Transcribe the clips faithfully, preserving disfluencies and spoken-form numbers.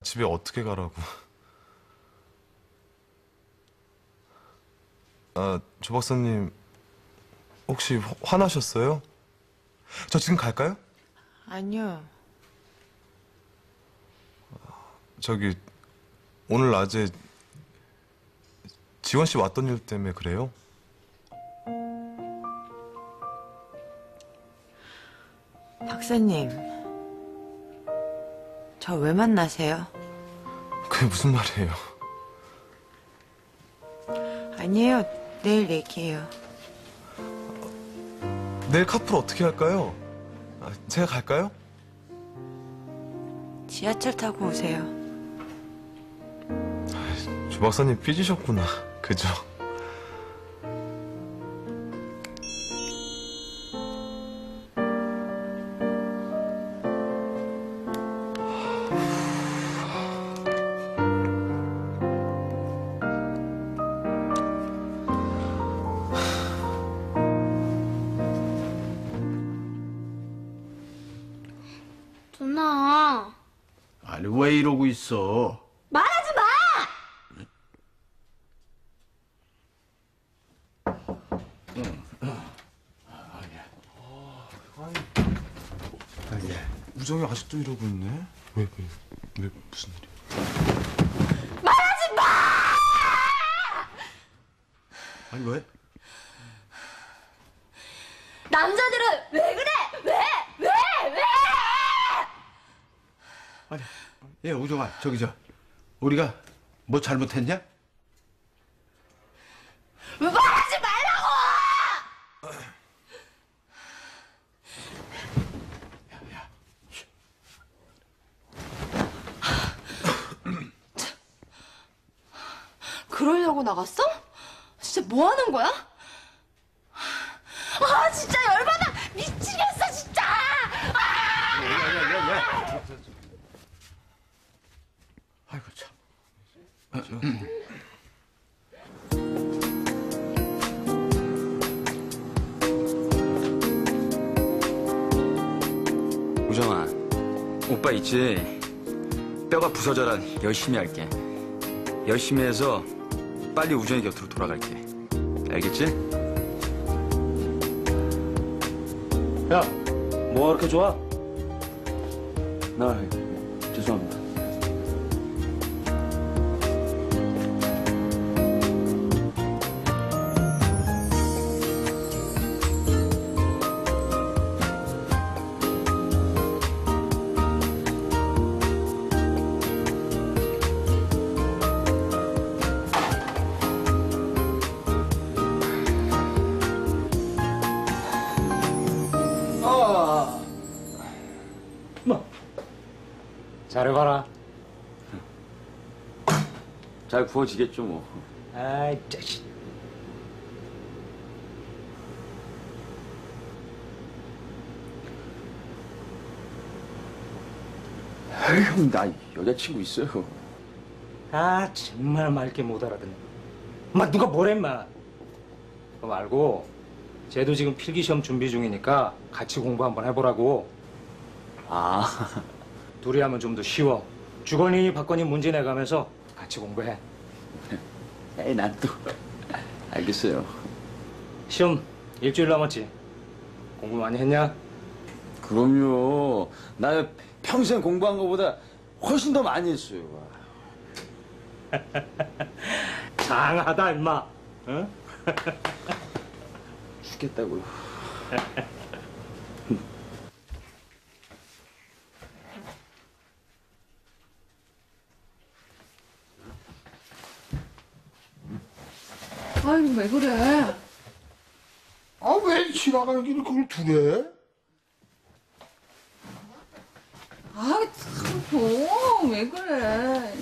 집에 어떻게 가라고. 아, 조 박사님 혹시 화, 화나셨어요? 저 지금 갈까요? 아니요. 저기 오늘 낮에 지원 씨 왔던 일 때문에 그래요? 박사님, 저 왜 만나세요? 그게 무슨 말이에요? 아니에요. 내일 얘기해요. 내일 카풀 어떻게 할까요? 아, 제가 갈까요? 지하철 타고 오세요. 조 박사님 삐지셨구나. 그죠? 누나. 아니 왜 이러고 있어? 말하지 마! 우정이 아직도 이러고 있네? 왜, 왜, 왜, 무슨 일이야? 말하지 마! 아니 왜? 남자들은 왜 그래? 왜? 왜? 왜? 아니, 예 우정아 저기 저 우리가 뭐 잘못했냐? 왜 말하지 말라고! 그러려고 나갔어? 진짜 뭐 하는 거야? 아 진짜 열받아! 미치겠어 진짜! 아! 야야야야! 아이고 참. 우정아, 오빠 있지? 뼈가 부서져라 열심히 할게. 열심히 해서 빨리 우정이 곁으로 돌아갈게. 알겠지? 야, 뭐가 그렇게 좋아? 나 죄송합니다. 잘해봐라. 잘 구워지겠죠 뭐. 아이, 자식. 형, 나 여자친구 있어요. 아, 정말 맑게 못 알아듣네. 마, 누가 뭐래, 마. 그거 말고, 쟤도 지금 필기시험 준비 중이니까 같이 공부 한번 해보라고. 아, 둘이 하면 좀 더 쉬워. 주거니 받거니 문제 내가면서 같이 공부해. 에이, 난 또. 알겠어요. 시험 일주일 남았지? 공부 많이 했냐? 그럼요. 나 평생 공부한 것보다 훨씬 더 많이 했어요. 장하다, 임마. 응? 죽겠다고요. 아유 왜 그래? 아 왜 지나가는 길에 그걸 두래? 아참왜 그래?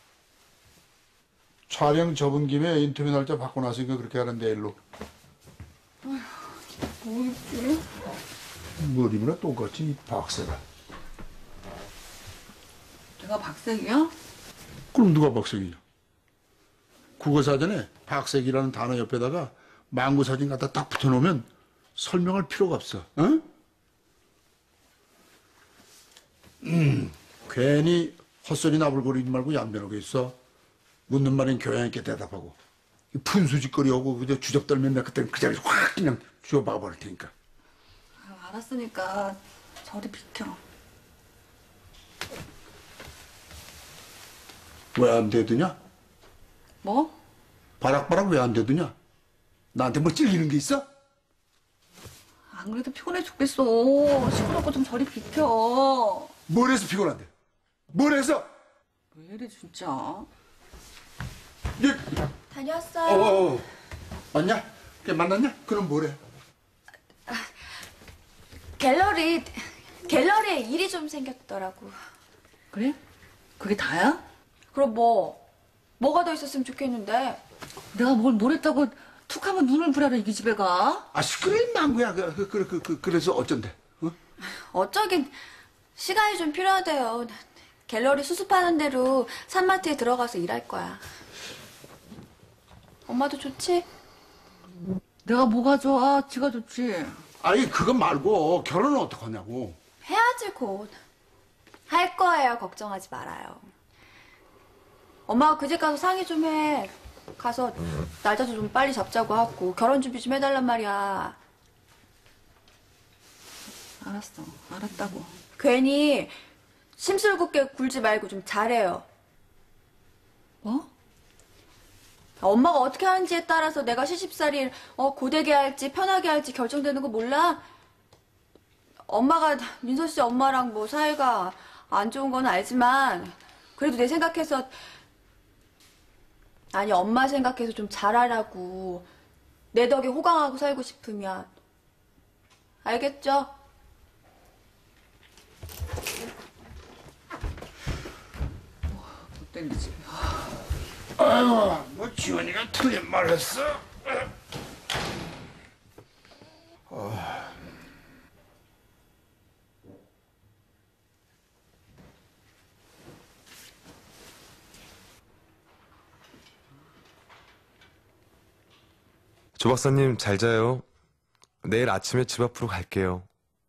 촬영 접은 김에 인터뷰 날짜 받고 나서니까 그렇게 하는데 일로. 뭐 입지? 머리면 똑같이 박세라. 내가 박색이야? 그럼 누가 박색이냐? 국어사전에 박색이라는 단어 옆에다가 망고 사진 갖다 딱 붙여놓으면 설명할 필요가 없어. 어? 음, 괜히 헛소리 나불거리지 말고 얌전하게 있어. 묻는 말엔 교양 있게 대답하고. 이 푼수짓거리하고 그저 주접 떨면 내가 그때는 그 자리에서 확 그냥 쥐어박아 버릴 테니까. 아, 알았으니까 저리 비켜. 왜 안 대드냐? 뭐? 바락바락 왜 안 대드냐? 나한테 뭐 찔리는 게 있어? 안 그래도 피곤해 죽겠어. 시끄럽고 좀 저리 비켜. 뭘 해서 피곤한데? 뭘 해서? 왜 이래 진짜. 예. 다녀왔어요. 어, 어. 왔냐? 걔 만났냐? 그럼 뭐래? 갤러리 갤러리에 일이 좀 생겼더라고. 그래? 그게 다야? 그럼 뭐 뭐가 더 있었으면 좋겠는데. 내가 뭘 뭐랬다고 툭하면 눈을 부라려 이 집에 가. 아, 시끄러운 망구야. 그, 그, 그, 그, 그, 그래서 어쩐데? 어? 어쩌긴 시간이 좀 필요하대요. 갤러리 수습하는 대로 산마트에 들어가서 일할 거야. 엄마도 좋지? 내가 뭐가 좋아? 지가 좋지. 아니, 그거 말고 결혼은 어떡하냐고. 해야지 곧. 할 거예요. 걱정하지 말아요. 엄마가 그 집 가서 상의 좀 해. 가서 날짜도 좀 빨리 잡자고 하고 결혼 준비 좀 해달란 말이야. 알았어. 알았다고. 괜히 심술궂게 굴지 말고 좀 잘해요. 뭐? 엄마가 어떻게 하는지에 따라서 내가 시집살이를 어, 고되게 할지 편하게 할지 결정되는 거 몰라? 엄마가 민서 씨 엄마랑 뭐 사이가 안 좋은 건 알지만 그래도 내 생각해서 아니 엄마 생각해서 좀 잘하라고 내 덕에 호강하고 살고 싶으면 알겠죠? 못 땡기지. 아유, 뭐 지원이가 틀린 말 했어? 조 박사님 잘 자요. 내일 아침에 집 앞으로 갈게요.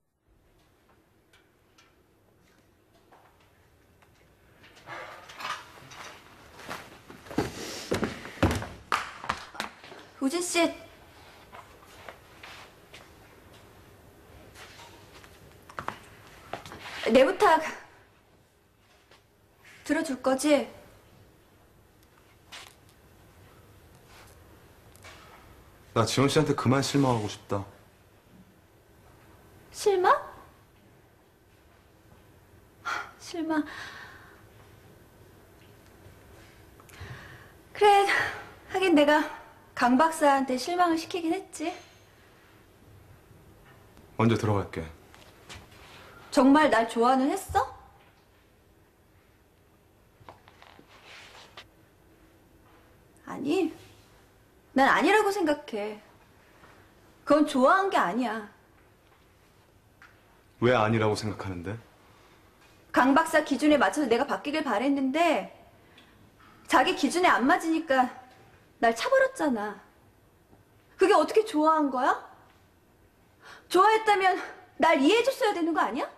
우진 씨. 내 부탁 들어줄 거지? 나 지원 씨한테 그만 실망하고 싶다. 실망? 실망. 그래, 하긴 내가 강 박사한테 실망을 시키긴 했지. 먼저 들어갈게. 정말 날 좋아는 했어? 아니, 난 아니라고 생각해. 그건 좋아한 게 아니야. 왜 아니라고 생각하는데? 강 박사 기준에 맞춰서 내가 바뀌길 바랬는데 자기 기준에 안 맞으니까 날 차버렸잖아. 그게 어떻게 좋아한 거야? 좋아했다면 날 이해해줬어야 되는 거 아니야?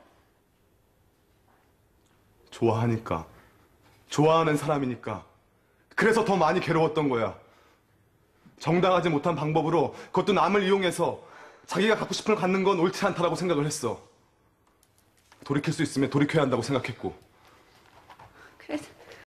좋아하니까. 좋아하는 사람이니까. 그래서 더 많이 괴로웠던 거야. 정당하지 못한 방법으로 그것도 남을 이용해서 자기가 갖고 싶은 걸 갖는 건 옳지 않다라고 생각을 했어. 돌이킬 수 있으면 돌이켜야 한다고 생각했고. 그래도